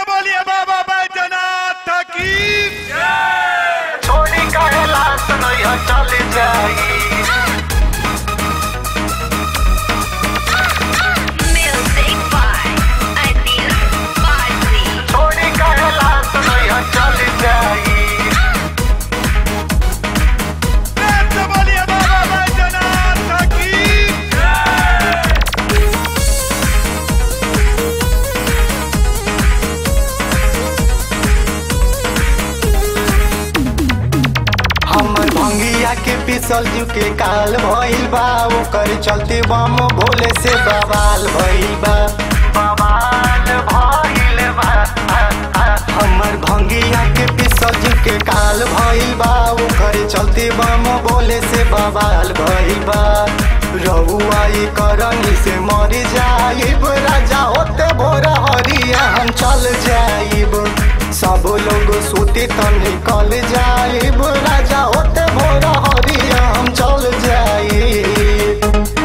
से बोलिए बाबा बैजनाथ की छोड़ी कैलाश नैया चल जाई। छोड़ी कैलाश नैया चल जाई। से बोलिए बाबा बैजनाथ की हमर भंगिया के पिसल जू के काल भइल बा, ओकर चलते बम भोले से बवाल भइल बा। बवाल भइल बा। हमर भंगिया के पिसल जू के काल भइल बा, ओकर चलते बम भोले से बवाल भइल बा। रहुआ ई करनी से मर जाइब, राजा होते भोर हरिया हम चल जाइब। सब लोग सोते त निकल जाइब, राजा होते भोर हरिया हम चल जाइब।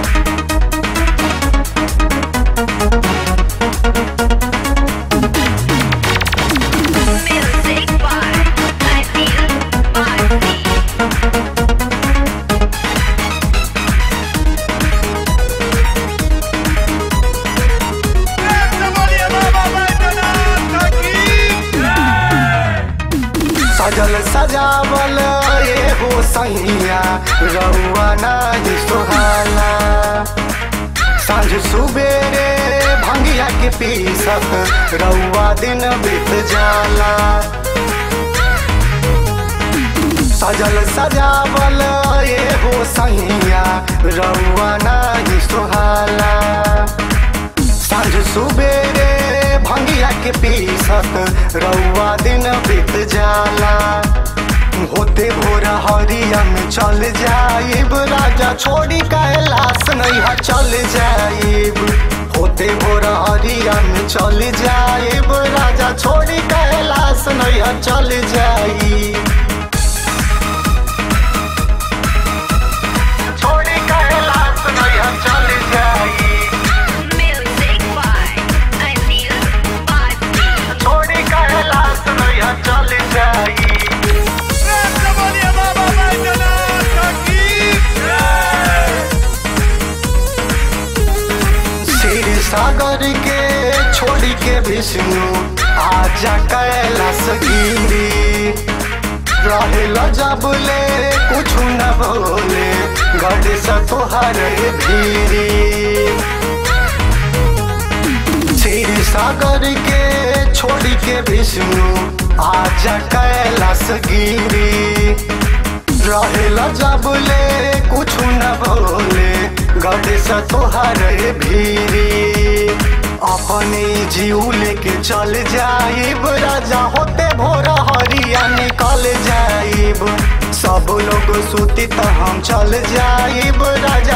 से बोलिए बाबा बैजनाथ की सजल सजावल एगो सैया रउआ नाही सोहाला। सांझ सुबेरे भंगिया के पीसक रउआ दिन बीत जाला। सजल सजावल एगो सैया रउआ नाही सोहाला। सांझ सुबेरे भंगिया के पीसक रउआ दिन बीत जाला। होते भोर हरिया में चल जाइब, राजा छोड़ी कैलाश नैया चल जाइब। होते भोर हरिया में चल जाइब, राजा छोड़ी कैलाश नैया चल जाइब। छोड़ी कैलाश नैया चल जाइब। छोड़ी कैलाश नैया चल जाइब। से बोलिए बाबा बैजनाथ की क्षीर सागर के छोड़ी के विष्णु आजा कैलाश गिरी। रहेला जबले कुछ न बोले, गणेश तोहर भीरी। क्षीर सागर के छोड़ी के विष्णु आजा कैलाश गिरी। रहेला जबले कुछ न बोले, गणेश तोहर भीरी। अपने जीव लेके चल जाइब, राजा होते भोर हरिया निकल जाइब। सब लोग सुती त हम चल जाइब, राजा